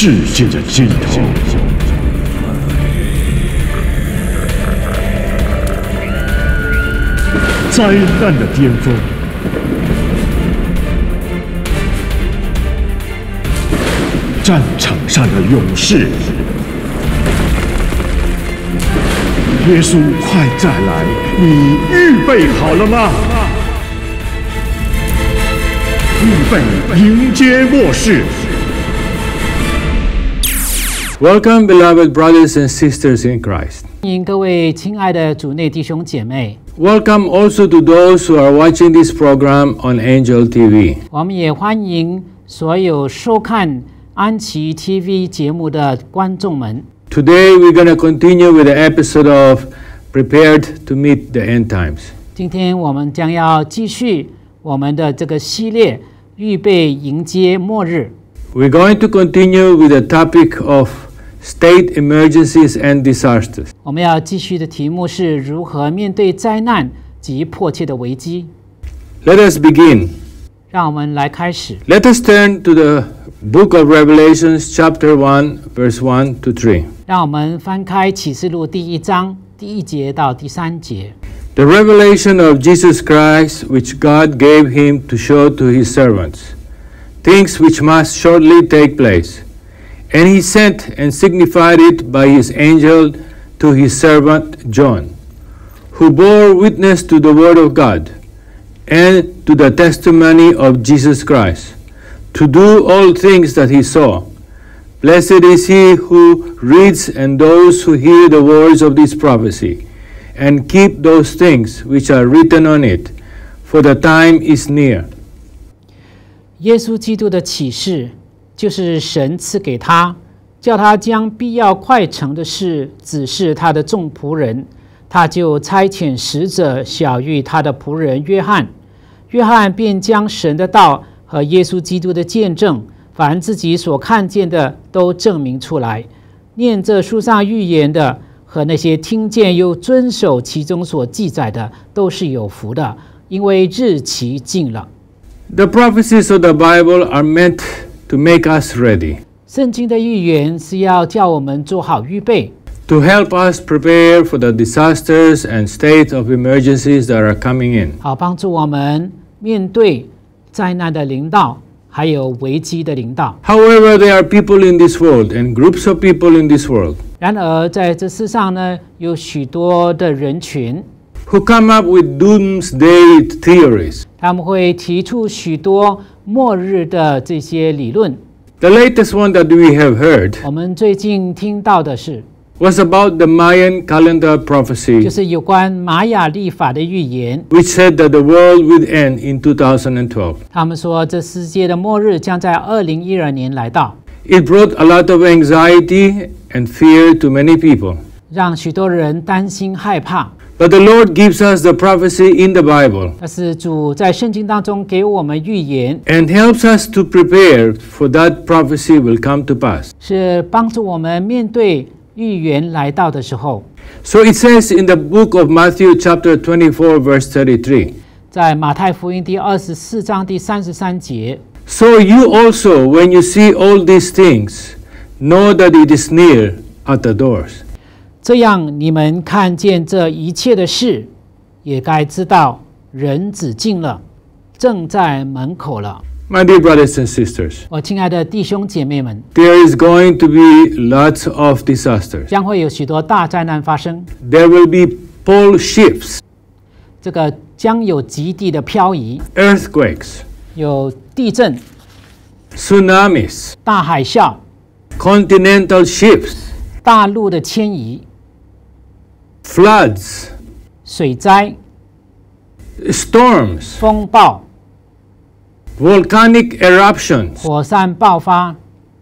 世界的尽头。灾难的巅峰，战场上的勇士，耶稣快再来，你预备好了吗？预备迎接末世。 Welcome, beloved brothers and sisters in Christ. 欢迎各位亲爱的主内弟兄姐妹。 Welcome also to those who are watching this program on Angel TV. 我们也欢迎所有收看安琪 TV 节目的观众们。 Today we're going to continue with the episode of Prepared to Meet the End Times. 今天我们将要继续我们的这个系列，预备迎接末日。 We're going to continue with the topic of state emergencies and disasters. 我们要继续的题目是如何面对灾难及迫切的危机。 Let us begin. 让我们来开始。 Let us turn to the book of Revelations, chapter 1, verse 1 to 3. 让我们翻开启示录第1章第1节到第3节。 The revelation of Jesus Christ, which God gave him to show to his servants, things which must shortly take place. And he sent and signified it by his angel to his servant John, who bore witness to the word of God and to the testimony of Jesus Christ, to do all things that he saw. Blessed is he who reads and those who hear the words of this prophecy, and keep those things which are written on it, for the time is near. 耶稣基督的启示就是神赐给他，叫他将必要快成的事指示他的众仆人。他就差遣使者晓谕他的仆人约翰，约翰便将神的道和耶稣基督的见证，凡自己所看见的都证明出来。念这书上预言的和那些听见又遵守其中所记载的，都是有福的，因为日期近了。 The prophecies of the Bible are meant to make us ready, 圣经的预言是要叫我们做好预备， to help us prepare for the disasters and state of emergencies that are coming in. 好帮助我们面对灾难的临到，还有危机的临到。 However, there are people in this world and groups of people in this world 然而在这世上呢，有许多的人群， who come up with doomsday theories. 他们会提出许多末日的这些理论。 The latest one that we have heard 我们最近听到的是， was about the Mayan calendar 就 prophecy, 是有关玛雅历法的预言。 which said that the world would end in 2012. 他们说，这世界的末日将在2012年来到， It brought a lot of anxiety and fear to many people. 让许多人担心害怕。 But the Lord gives us the prophecy in the Bible 但是主在圣经当中给我们预言， and helps us to prepare for that prophecy will come to pass. 是帮助我们面对预言来到的时候。 So it says in the book of Matthew chapter 24 verse 33, 在马太福音第24章第33节， So you also, when you see all these things, know that it is near at the doors. 这样你们看见这一切的事，也该知道人子近了，正在门口了。 My dear brothers and sisters, 我亲爱的弟兄姐妹们， there is going to be lots of disasters. 将会有许多大灾难发生， There will be pole shifts, 这个将有极地的漂移， earthquakes, 有地震、 tsunamis, 大海啸、 continental shifts, 大陆的迁移、 floods, 水灾、 storms, 风暴、 volcanic eruptions, 火山爆发、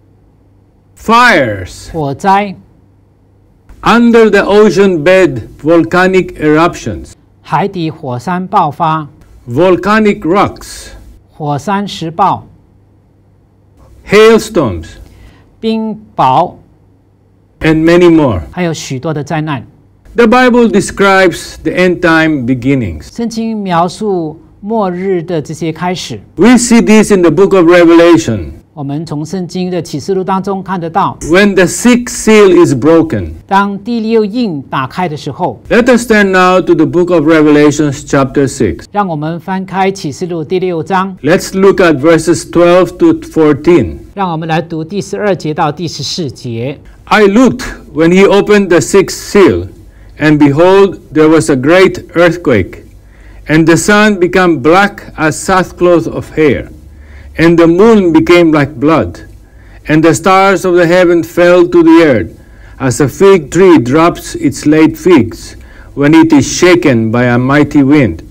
fires, 火灾、 under the ocean bed volcanic eruptions, 海底火山爆发、 volcanic rocks, 火山石爆、 hailstorms, 冰雹， and many more. 还有许多的灾难。 The Bible describes the end time beginnings. 圣经描述末日的这些开始。 We see this in the book of Revelation. 我们从圣经的启示录当中看得到， when the sixth seal is broken. 当第六印打开的时候， Let us turn now to the book of Revelations, chapter 6. 让我们翻开启示录第6章， Let's look at verses 12 to 14. 让我们来读第12节到第14节。 I looked when he opened the sixth seal, and behold, there was a great earthquake, and the sun became black as sackcloth of hair, and the moon became like blood, and the stars of the heaven fell to the earth, as a fig tree drops its late figs when it is shaken by a mighty wind.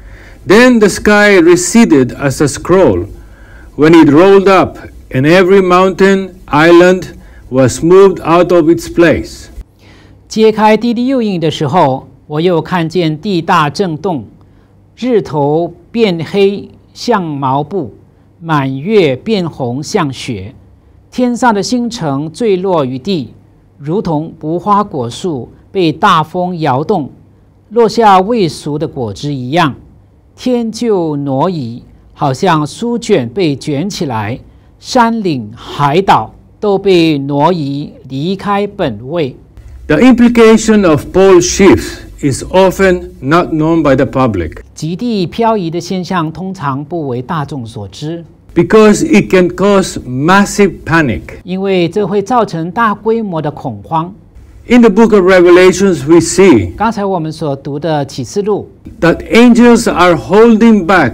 Then the sky receded as a scroll when it rolled up, and every mountain, island was moved out of its place. 揭开第六印的时候，我又看见地大震动，日头变黑像毛布，满月变红像雪，天上的星辰坠落于地，如同无花果树被大风摇动，落下未熟的果汁一样。天就挪移，好像书卷被卷起来，山岭海岛都被挪移离开本位。 The implication of pole shifts is often not known by the public 极地漂移的现象通常不为大众所知， because it can cause massive panic. 因为这会造成大规模的恐慌。 In the book of Revelations, we see 刚才我们所读的启示录， that angels are holding back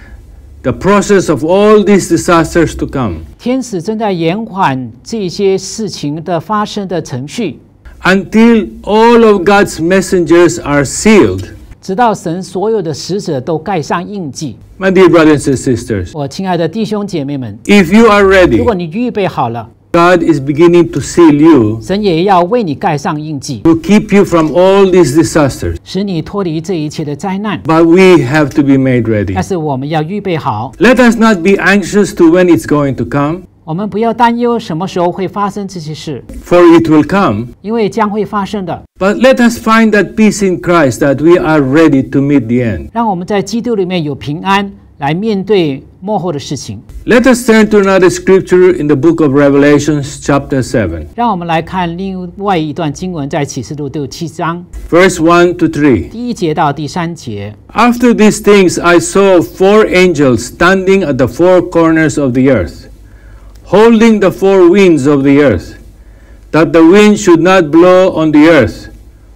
the process of all these disasters to come 天使正在延缓这些事情的发生的程序， until all of God's messengers are sealed. 直到神所有的使者都盖上印记。 My dear brothers and sisters, 我亲爱的弟兄姐妹们， if you are 如 ready, 果你预备好了， God is beginning to seal you 神也要为你盖上印记， to keep you from all these disasters. 使你脱离这一切的灾难。 But we have to be made ready. 但是我们要预备好， Let us not be anxious to when it's going to come, 我们不要担忧什么时候会发生这些事， for it will come. 因为将会发生的。 But let us find that peace in Christ that we are ready to meet the end. 让我们在基督里面有平安，来面对末后的事情。 Let us turn to another scripture in the book of Revelations, chapter 7, 让我们来看另外一段经文，在启示录第7章 verse 1 to 3. 第1节到第3节。 After these things, I saw 4 angels standing at the 4 corners of the earth, holding the 4 winds of the earth, that the wind should not blow on the earth,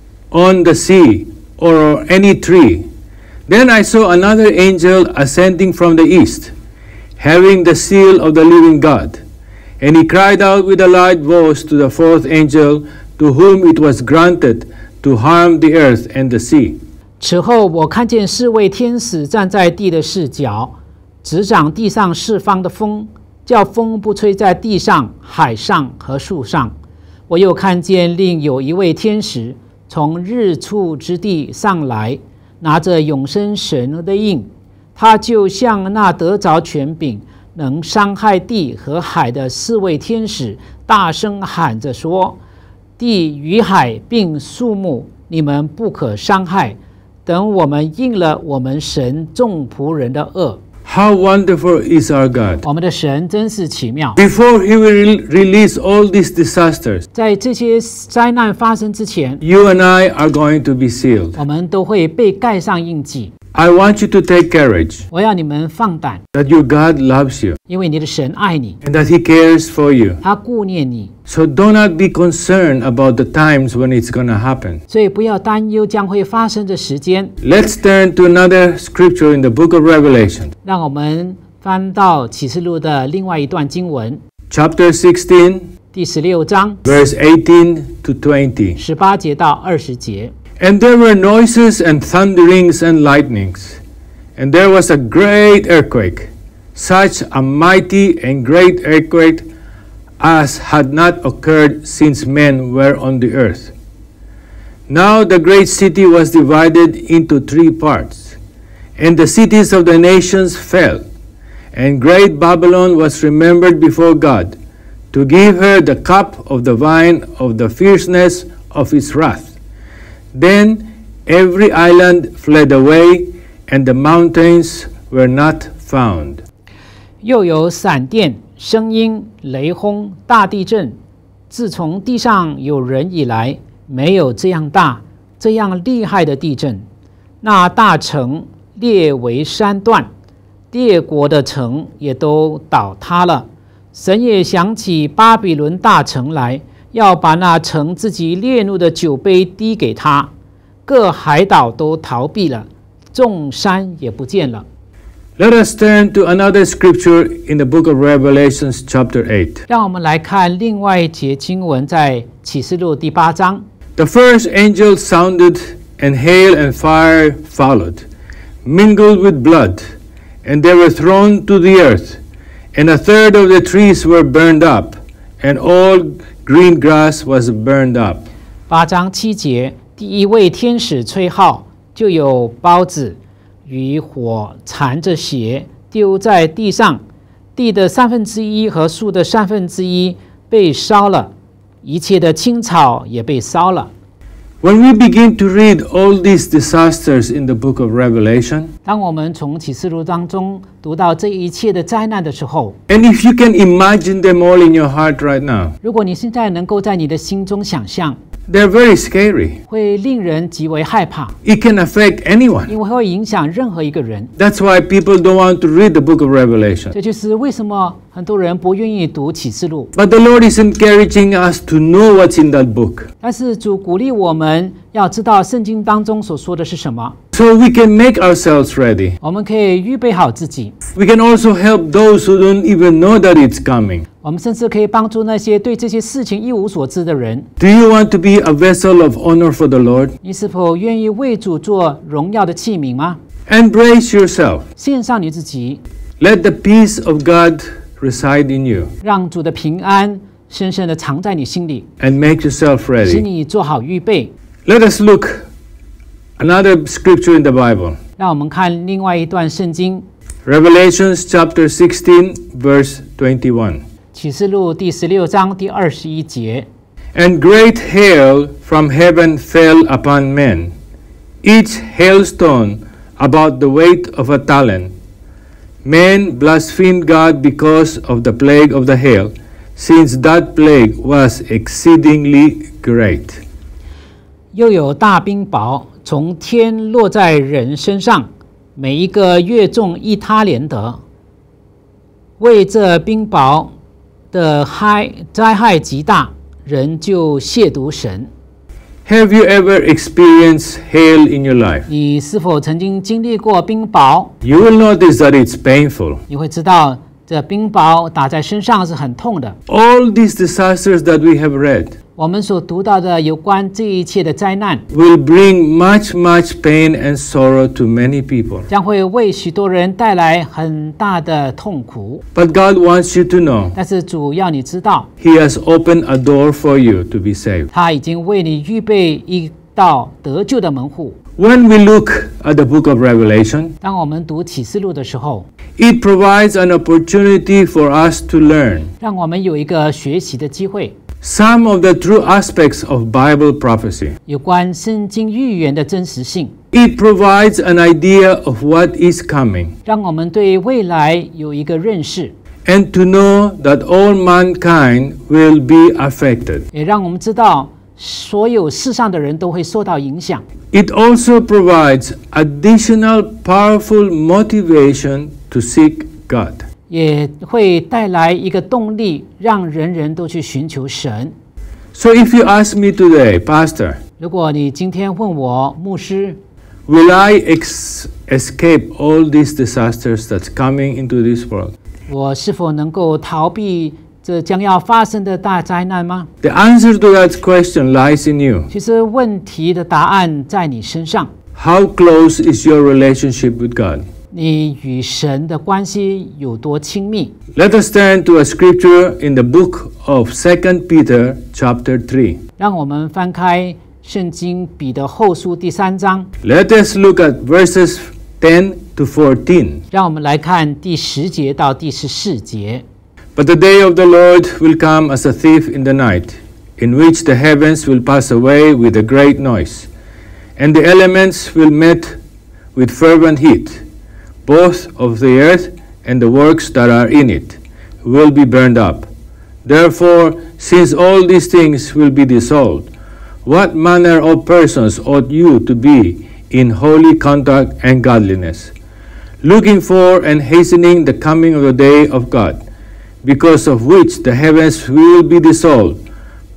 on the sea, or any tree. Then I saw another angel ascending from the east, having the seal of the living God. And he cried out with a loud voice to the 4th angel, to whom it was granted to harm the earth and the sea. 此后，我看见4位天使站在地的四角，执掌地上四方的风，叫风不吹在地上、海上和树上。我又看见另有一位天使从日出之地上来，拿着永生神的印，他就像那得着权柄、能伤害地和海的4位天使，大声喊着说：“地与海并树木，你们不可伤害。等我们应了我们神众仆人的恶。” How wonderful is our God! 我们的神真是奇妙。 Before he will release all these disasters, 在这些灾难发生之前， you and I are going to be sealed. 我们都会被盖上印记。 I want you to take courage 我要你们放胆， that your God loves you 因为你的神爱你， and that he cares for you. 他顾念你， So do not be concerned about the times when it's going to happen. 所以不要担忧将会发生的时间。 Let's turn to another scripture in the book of Revelation, 让我们翻到启示录的另外一段经文， chapter 16, 第16章 verse 18 to 20. 18节到20节。 And there were noises and thunderings and lightnings, and there was a great earthquake, such a mighty and great earthquake as had not occurred since men were on the earth. Now the great city was divided into 3 parts, and the cities of the nations fell, and great Babylon was remembered before God, to give her the cup of the wine of the fierceness of his wrath. Then every island fled away, and the mountains were not found. 又有闪电、 声音、雷轰、大地震，自从地上有人以来，没有这样大、这样厉害的地震。那大城裂为三段，列国的城也都倒塌了。神也想起巴比伦大城来，要把那城自己烈怒的酒杯滴给他。各海岛都逃避了，众山也不见了。 Let us turn to another scripture in the book of Revelations, chapter 8. 让我们来看另外一节经文，在启示录第8章。 The first angel sounded, and hail and fire followed, mingled with blood, and they were thrown to the earth, and a third of the trees were burned up, and all green grass was burned up. 8章7节，第一位天使吹号，就有孢子与火缠着血丢在地上，地的1/3和树的1/3被烧了，一切的青草也被烧了。 When we begin to read all these disasters in the book of Revelation, 当我们从启示录当中读到这一切的灾难的时候， and if you can imagine them all in your heart right now, 如果你现在能够在你的心中想象， they're very scary. 会令人极为害怕， It can affect anyone. 因为会影响任何一个人。 That's why people don't want to read the book of Revelation. 这就是为什么很多人不愿意读启示录。 But the Lord is encouraging us to know what's in that book, 但是主鼓励我们要知道圣经当中所说的是什么， so we can make ourselves ready. 我们可以预备好自己。 We can also help those who don't even know that it's coming. 我们甚至可以帮助那些对这些事情一无所知的人。 Do you want to be a vessel of honor for the Lord? 你是否愿意为主做荣耀的器皿吗？ Embrace yourself. 献上你自己， Let the peace of God reside in you, 让主的平安深深的藏在你心里， and make yourself 使 ready. 你做好预备。 Let us look another scripture in the Bible. 让我们看另外一段圣经， Revelations chapter 16 verse 21. 启示录第16章第21节。 And great hail from heaven fell upon men, each hailstone about the weight of a talent. Men blasphemed God because of the plague of the hail, since that plague was exceedingly great. 又有大冰雹从天落在人身上，每一个越重1他连得。为这冰雹的灾害极大，人就亵渎神。 Have you ever experienced hail in your life? 你是否曾经经历过冰雹？ You will notice that it's painful. 你会知道，这冰雹打在身上是很痛的。 All these disasters that we have read 我们所读到的有关这一切的灾难， will bring much pain and sorrow to many people. 将会为许多人带来很大的痛苦。 But God wants you to know 但是主要你知道， He has opened a door for you to be saved. 他已经为你预备一道得救的门户。 When we look at the book of Revelation, 当我们读启示录的时候， it provides an opportunity for us to learn 让我们有一个学习的机会， some of the true aspects of Bible prophecy. 有关圣经预言的真实性， It provides an idea of what is coming 让我们对未来有一个认识， and to know that all mankind will be affected. 也让我们知道所有世上的人都会受到影响。 It also provides additional powerful motivation to seek God. 也会带来一个动力，让人人都去寻求神。 So if you ask me today, Pastor, 如果你今天问我，牧师， will I escape all these disasters that's coming into this world? 我是否能够逃避这将要发生的大灾难吗？ The answer to that question lies in you. 其实问题的答案在你身上。 How close is your relationship with God? 你与神的关系有多亲密？ Let us turn to a scripture in the book of 2 Peter chapter 3. 让我们翻开圣经彼得后书第3章， Let us look at verses 10 to 14. 让我们来看第10节到第14节。 But the day of the Lord will come as a thief in the night, in which the heavens will pass away with a great noise, and the elements will melt with fervent heat, both of the earth and the works that are in it. will be burned up. Therefore, since all these things will be dissolved, what manner of persons ought you to be in holy conduct and godliness, looking for and hastening the coming of the day of God, because of which the heavens will be dissolved,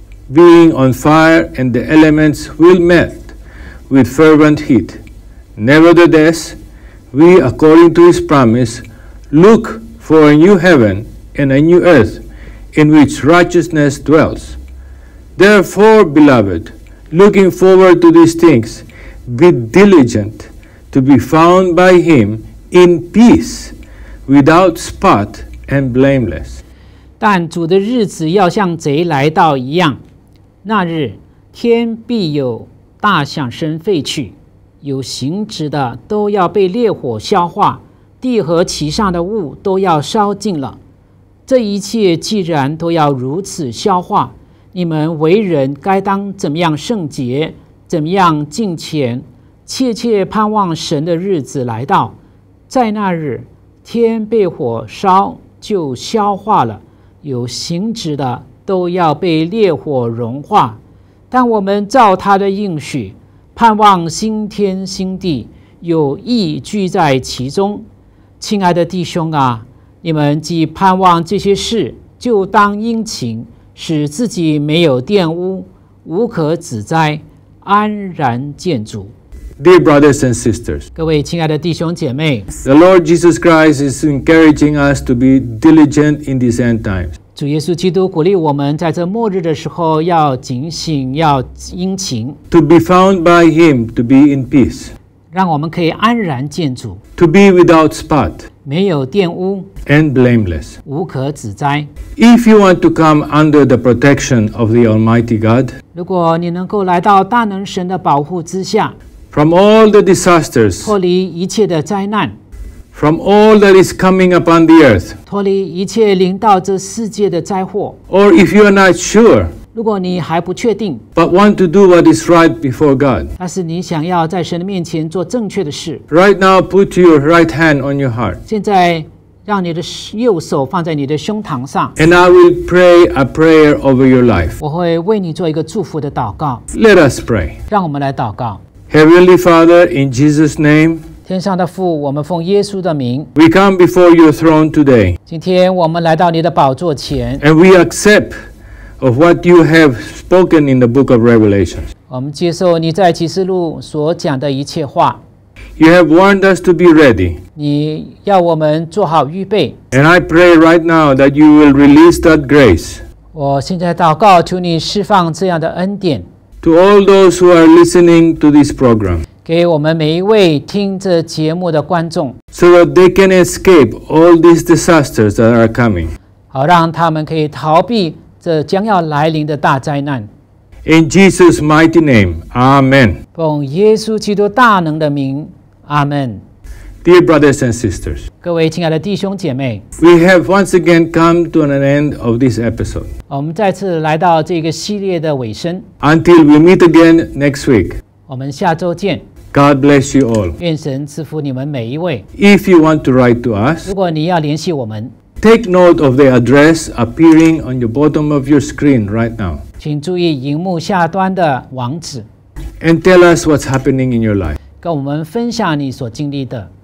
being on fire, and the elements will melt with fervent heat. Nevertheless, we, according to his promise, look for a new heaven and a new earth, in which righteousness dwells. Therefore, beloved, looking forward to these things, be diligent to be found by him in peace, without spot and blameless. 但主的日子要像贼来到一样，那日天必有大响声废去，有形质的都要被烈火消化，地和其上的物都要烧尽了。这一切既然都要如此消化，你们为人该当怎么样圣洁，怎么样敬虔，切切盼望神的日子来到。在那日，天被火烧就消化了，有形质的都要被烈火融化。但我们照他的应许，盼望新天新地，有义居在其中。亲爱的弟兄啊，你们既盼望这些事，就当殷勤，使自己没有玷污，无可指摘，安然见主。 Dear brothers and sisters, 各位亲爱的弟兄姐妹， the Lord Jesus Christ is encouraging us to be diligent in these end times. 主耶稣基督鼓励我们在这末日的时候要警醒，要殷勤， To be found by him, to be in peace, 让我们可以安然见主， to be without spot 没有玷污， and blameless. 无可指摘。 If you want to come under the protection of the Almighty God, 如果你能够来到大能神的保护之下， from all the disasters, 脱离一切的灾难， from all that is coming upon the earth, 脱离一切临到这世界的灾祸， or if you are not sure, 如果你还不确定， but want to do what is right before God, 但是你想要在神的面前做正确的事， right now put your right hand on your heart, 现在让你的右手放在你的胸膛上， and I will pray a prayer over your life. 我会为你做一个祝福的祷告。 Let us pray. 让我们来祷告。 Heavenly Father, in Jesus' name, 天上的父，我们奉耶稣的名， we come before your throne today, 今天我们来到你的宝座前， and we accept of what you have spoken in the book of Revelations. 我们接受你在启示录所讲的一切话。 You have warned us to be ready, 你要我们做好预备。 and I pray right now that you will release that grace 我现在祷告，求你释放这样的恩典， to all those who are listening to this program, 给我们每一位听这节目的观众， so that they can escape all these disasters that are coming. 好让他们可以逃避这将要来临的大灾难。 In Jesus' mighty name, Amen. 奉耶稣基督大能的名，阿门。 Dear brothers and sisters, 各位亲爱的弟兄姐妹， we have once again come to an end of this episode. 我们再次来到这个系列的尾声， Until we meet again next week, 我们下周见。 God bless you all. 愿神赐福你们每一位。 If you want to write to us, 如果你要联系我们， take note of the address appearing on the bottom of your screen right now, 请注意荧幕下端的网址， and tell us what's happening in your life. 跟我们分享你所经历的。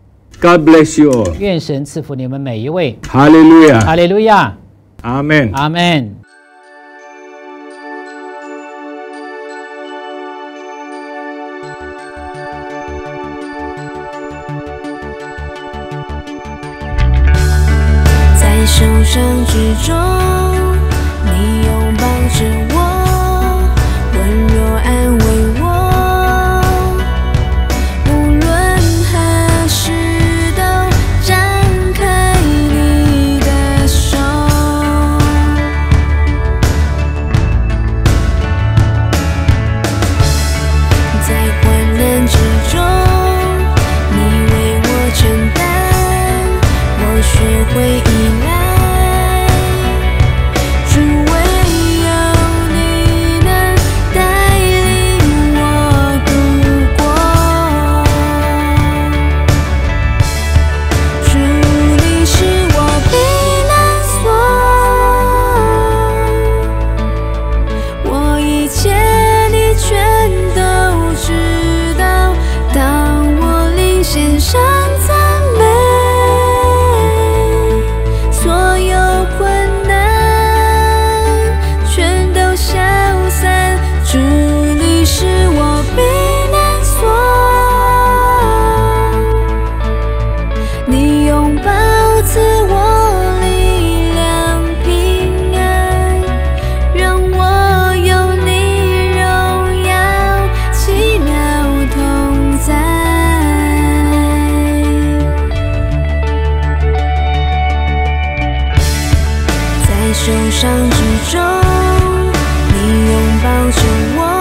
God bless you all. 愿神赐福你们每一位。 Hallelujah. 哈利路亚， Amen. 阿门。 在受伤之中，你拥抱着我，温柔安慰我。无论何时都张开你的手，在患难之中，你为我承担，我学会依赖。主唯有你能带领我度过，主你是我避难所， 你拥抱赐我力量平安，让我有你荣耀奇妙同在。在受伤之中，你拥抱着我。